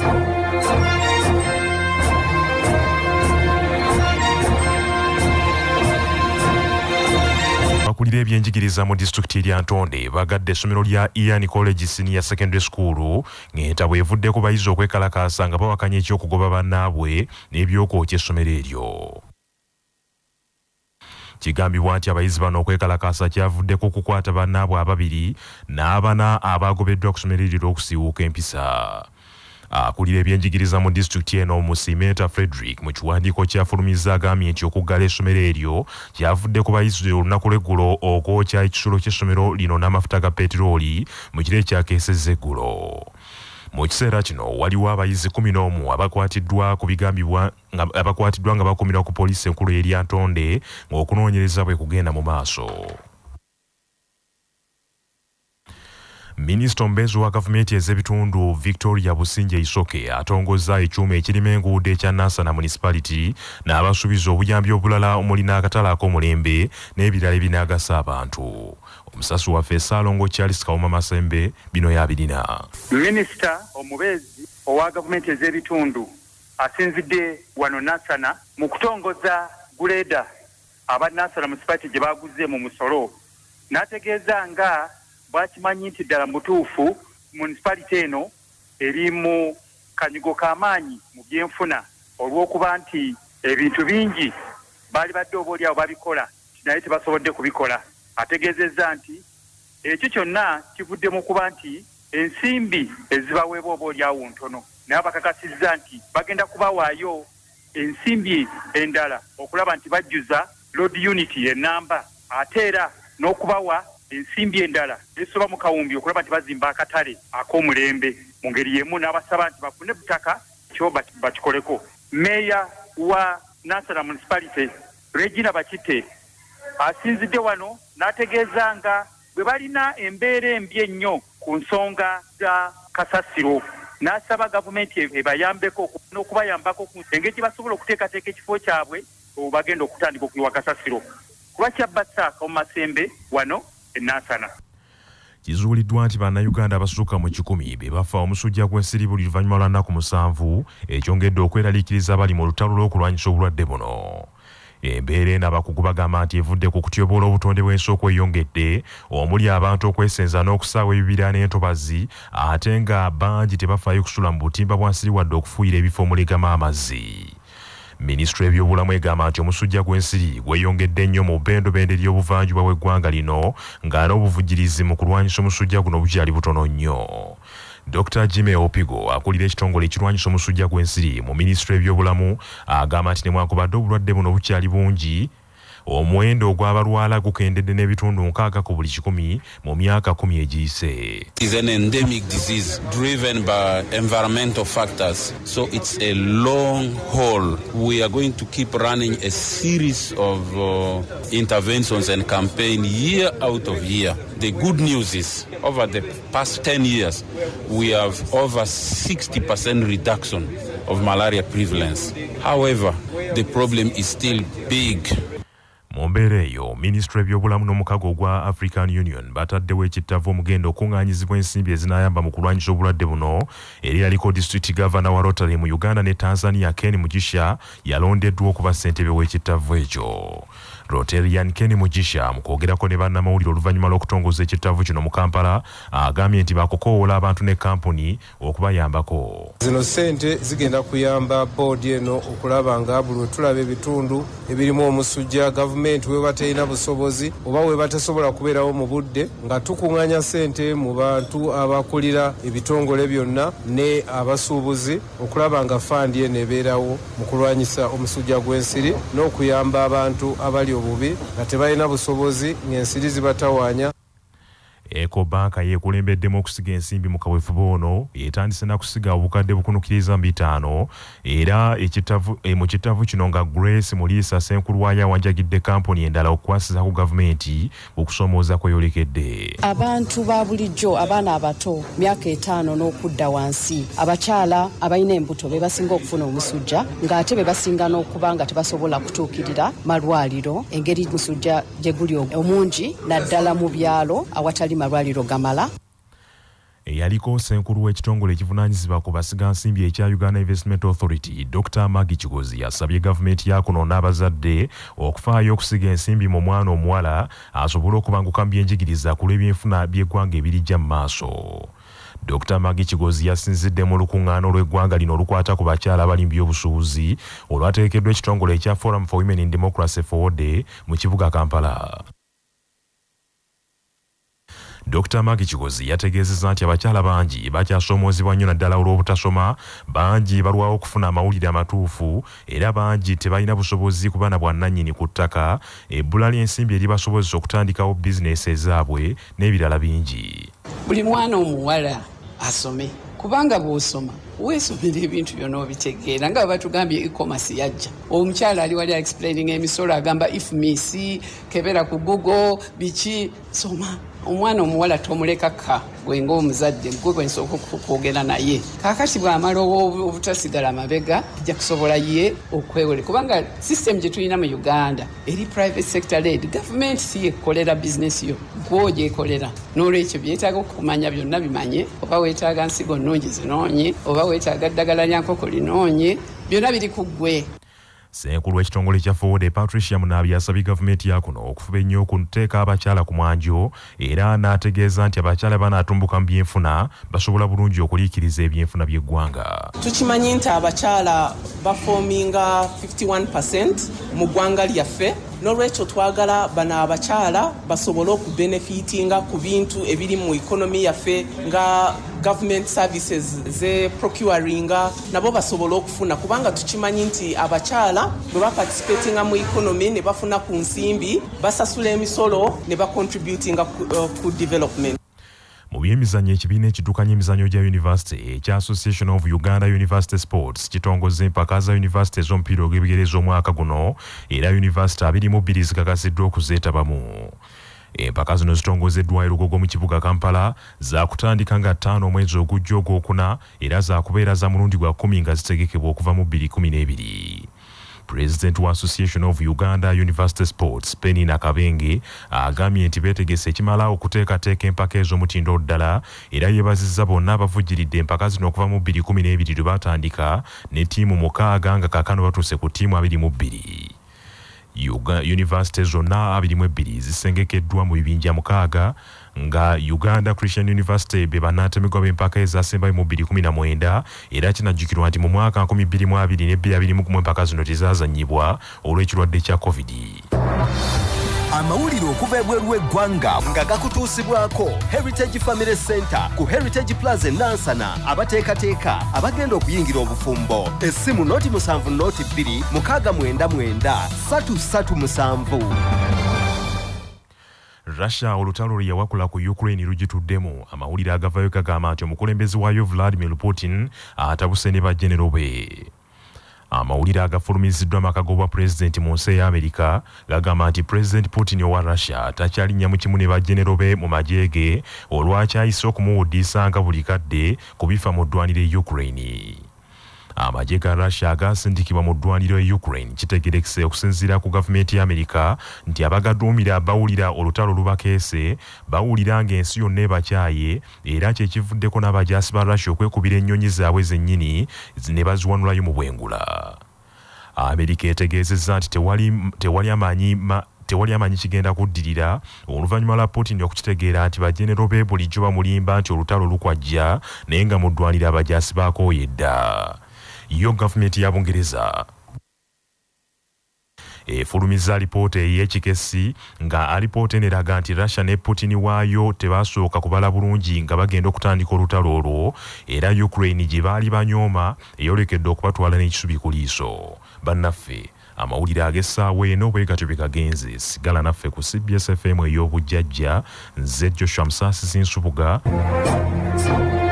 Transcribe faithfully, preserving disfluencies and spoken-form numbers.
Bakulira ebyenjigiriza mu district ya Ntonde bagadde essomero lya Ian College Senior Secondary School ng'enta bwevudde ku bayizi okwekalakaasa nga bawakanya ekyokugoba bannaabwe n'ebyokwokya essomero eryo. Kigambibwa nti abayizi bano okwekalakaasa kyavuddeko kukwata bannaabwe ababiri n'abana abagobeddwa ku ssomero eryo okusiiwuuka empisa. Akulira ebyenjigiriza mu district eno Musimeta Frederick mu kiwandiiko kyafulumizza agambye nti okuggala essomero eryo kyavudde ku bayizi olunaku lw'eggulo okwokya ekisulo ky'essomero lino n'amafuta ga peteroli mu kiro ekyakeesezza eggulo. Mu kiseera kino waliwo abayizi kumi n'omu abakwatiddwa ku bigambibwa nga abakwatiddwa nga bakumirwa ku poliisi enkulu eri Ntonde ng'okunoonyereza bwe kugenda mu maaso. Minisita omubeezi wa gavumenti ez'ebitundu Victoria Businje Isoke atongozza ekyuma ekirima enguudo ekya Nansana Municipality n'abasuubiza obuyambi obulala omuli n'akatale ak'omulembe n'ebirala ebinaagasa abantu. Omusasi waffe Saalongo Charles Kawuma Masembe bino yabirina. Minisita omubeezi owa gavumenti ez'ebitundu asinzidde wano Nansana mu kutongoza guleeda aba Nansana Municipality gye baaguze mu musolo n'ategeeza nga bwakimanyi nti ddala mutuufu municipality eno eri mu kanyigo k'amaanyi mu byenfuna olw'okuba nti ebintu bingi baali badde obaolyawo babikola naye tebasobodde kubikola. Ategeezezza nti ekyo kyonna kivudde mu kuba nti ensimbi ezibaweebwa obaolyawo ntono, naye bakakasizza nti bagenda kubawaayo ensimbi endala okulaba nti bajjuza road unity ennamba ate era n'okubawa ensimbi endala esoba mu kawumbi okulaba nti bazimba akatale ak'omulembe mu ngeri yemu n'abasaba nti bafune butaka kyo bakikoleko. Meeya wa Nansana Municipality Regina Bakite asinzidde wano n'ategeeza nga bwe balina embeera embi ennyo ku nsonga za kasasiro n'asaba gavumenti ebayambeko n'okubayambako engeri gye basobola okuteekateeka ekifo kyabwe bagenda okutandika okuyiwa kasasiro. Kuba kyabbasaaka mu Masembe wano Nansana. Kizuuliddwa nti bannayuganda abasukka mu kikumi be bafa omusujja gw'ensiri buli luvannyuma lwa nnaku musanvu ekyongedde okweraliikiriza abali mu lutalo lw'okulwanyisa obulwadde buno. Embeera eno abakugu bagamba nti evudde ku kutyoboola obutonde bw'ensi okweyongedde omuli abantu okwesenza n'okusaawa ebibira n'entobazi ate nga bangi tebafaayo kusula mu butimba bwa nsiri wadde okufuuyira ebifo omulegamu amazzi. Minisitule y'ebyobulamu egamba nti omusujja gw'ensiri gweyongedde nnyo mu bbendobende ly'obuvanjuba bw'eggwanga lino nga n'obuvujjirizi mu kulwanyisa omusujja guno bukyali butono nnyo. Doctor Jimmy Opigo akulira ekitongole ekirwanyisa omusujja gw'ensiri mu minisitule y'ebyobulamu agamba nti newankubadde obulwadde buno bukyali bungi omuwendo ogw'abalwala gukendedde n'ebitundu nkaaga ku buli kikumi mu myaka kumi egiyise. It is an endemic disease driven by environmental factors, so it's a long haul. We are going to keep running a series of uh, interventions and campaign year out of year. The good news is over the past ten years we have over sixty percent reduction of malaria prevalence. However, the problem is still big. Mu mbeera eyo minisitule y'ebyobulamu n'omukago ogwa African Union bataddewo ekittavvu omugendo okuŋŋaanyizibwa ensimbi ezinaayamba mu kulwanyisa obulwadde buno eri yaliko disitulikiti gavana wa Rotary mu Uganda ne Tanzania Ken Mugisha yalondeddwa okuba ssentebe w'ekittavvu ekyo. Rotarian Ken Mugisha mu kwogerako ne bannamawulire oluvannyuma lw'okutongoza ekittavvu kino mu Kampala agambye nti bakukoowoola abantu ne kampuni okubayambako. Zino ssente zigenda kuyamba boodi eno okulaba nga buli tulaba ebitundu ebirimu omusujja gavumenti we batalina busobozi oba we batasobola kubeerawo mu budde nga tukuŋŋaanya ssente mu bantu abakulira ebitongole byonna ne abasuubuzi okulaba nga fandi eno ebeerawo mu kulwanyisa omusujja gw'ensiri n'okuyamba abantu abali obubi nga tebalina busobozi ng'ensiri zibatawaanya. Ecobank yeekulembeddemu okusiga ensimbi mu kaweefube ono etandise na kusiga obukadde bukunukiriza bitaano era ekitavu e, mu kitavu kino nga Grace Muliisa Ssenkulu waayo awanjagidde kampuni endala okukwasiza ku gavumenti okusoomooza kweyolekedde. Abantu ba bulijjo abaana abato myaka etaano n'okudda wansi abakyala abalina embuto be basinga okufuna omusujja ng'ate be basinga n'okuba nga tebasobola kutuukirira malwaliro engeri musujja gye guli omungi naddala mu byalo awatali malwaliro gamala. Eyaliko Ssenkulu w'ekitongole ekivunaanyizibwa ku basigansimbi ekya Uganda Investment Authority, Doctor Maggie Kigozi yasabye gavumenti ya kuno n'abazadde okufaayo okusiga ensimbi mu mwana omuwala asobole okubanguka mu byenjigiriza ku lw'ebyenfuna by'eggwanga ebirijja mu maaso. Doctor Maggie Kigozi yasinzidde mu lukuŋŋaano lw'eggwanga lino olukwata ku bakyala abali mu by'obusuubuzi olwateekeddwa ekitongole ekya Forum for Women in Democracy Forward mu kibuga Kampala. Doctor Maggie Kigozi yategeezezza nti abakyala bangi bakyasomoozebwa nnyo naddala olw'obutasoma, bangi balwawo okufuna amawulire amatuufu era bangi tebalina busobozi ku baana bwannannyini ku ttaka, ebbula ly'ensimbi eribasobozesa okutandikawo bizinesi ezaabwe n'ebirala bingi. Buli mwana omuwala asome kubanga bw'osoma weesomera ebintu byonna obitegeera nga batugambye e-commerce yajja. Omukyala ali wali explaining emisolo agamba if misi kebera ku Google biki soma. Omwana omuwala tomuleka ka gwe ng'omuzadde gwe gwe nsooka okwogera naye. Kaakati bw'amala obutasigala amabega ajja kusobola ye okwewole kubanga system gye tulina mu Uganda eri private sector led. Government si yekolera business yo gwe ogyekolera. N'olwekyo byetaaga okumanya byonna bimanye, oba weetaaga nsigo nnungi zinoonye oba weetaaga ddagala lya nkoko linoonye, byonna biri ku ggwe. Ssenkulu w'ekitongole kya Forward Patricia Munabi yasabye gavumenti ya kuno okufuba ennyo okuteeka abakyala ku mwanjo era n'ategeeza nti abakyala banaatumbuka mu byenfuna basobola bulungi okuliikiriza ebyenfuna by'eggwanga. Tukimanyi nti abakyala bafoominga fifty-one percent mu ggwanga lyaffe, n'olwekyo twagala bano abakyala basobole okubenefitinga ku bintu ebiri mu ikonomi yaffe nga government services ze procuringa nabo basobole okufuna kubanga tukimanyi nti abakyala bwe baparticipatinga mu ikonomi ne bafuna ku nsimbi basasula emisolo ne bacontributinga ku, uh, ku development. Mu by'emizannyo ekibiina ekiddukanya emizannyo gya University ekya Association of Uganda University Sports kitongoza empaka za University ez'omupiira ogw'ebigere z'omwaka guno era University abiri mu bbiri zikakasiddwa okuzeetabamu. Empaka zino zitongozeddwa Lugogo mu kibuga Kampala za kutandika nga ttaano omwezi ogujja ogwokuna era za kubeera za mulundi gwa kkumi nga zitegekebwa okuva mu bbiri kumi n'ebiri. President wa Association of Uganda University Sports Penny Nakabenge agambye nti beetegese ekimala okuteekateeka empaka ez'omutindo ddala era yeebazizza bonna abavujjiridde empaka zino okuva mu bbiri kumi n'ebiri lwe batandika ne ttiimu mukaaga nga kaakano batuuse ku ttiimu abiri mu bbiri. University zonna abiri mu ebbiri zisengekeddwa mu bibinja mukaaga nga Uganda Christian University be bannatemegwa b'empaka ezaasembayo mu bbiri kumi na mwenda era kinajjukirwa nti mu mwaka nkumi bbiri mu abiri n'ebbiri abiri mu gumu empaka zino tezaazannyibwa olw'ekirwadde kya COVID. Amawulire okuva ebweru w'eggwanga nga gakutuusibwako Heritage Family Center ku Heritage Plaza Nansana abateekateeka abagenda okuyingira obufumbo. Essimu noti musanvu noti bbiri mukaaga mwenda mwenda ssatu ssatu musanvu. Russia olutalo lwe yawakula ku Ukraine lugituddemu. Amawulire agavayo gagamba nti omukulembeze waayo Vladimir Putin atabuse ne bajenero be. Amawulire agafulumiziddwa amakago bwa pulezidenti mu nsi ya Amerika gagamba nti President Putin owa Russia takyalinnya mu kimu ne bajenero be mu magye ge olwakyayise okumuwuddisa nga buli kadde ku bifa mu ddwaniro e Ukraine. Amagye ga Russia agasindikibwa mu ddwaniro e Ukraine kitegerekese okusinziira ku gavumenti ya Amerika nti abagaduumira bawulira olutalo lubakeese bawulira ng'ensi yonna ebakyaye era kyekivuddeko n'abajaasi ba Russia okwekubira ennyonyi zaabwe zennyini ne baziwanulayo mu bwengula. Amerika etegeezezza nti tewali, tewali amanyi ma, tewali amanyi kigenda kuddirira oluvannyuma lwa Putin okukitegeera nti bajenero be bulijjo bamulimba nti olutalo lukwajja naye nga mu ddwaniro abajaasi baakooye dda. Yo gavumenti ya Bungereza efulumiza alipoota ey'ekikesi nga alipoota eneraga nti Russia ne Putin waayo tebasooka kubala bulungi nga bagenda okutandika olutalo olwo era Ukraine gye baali banyooma eyolekedde okubatwala n'ekisubi ku liiso. Bannaffe amawulire ag'essaawa eno bwe gatyo bwe gagenze. Sigala naffe ku C B S F M ey'obujjajja. Nze Joshua Musaasisi Nsubuga.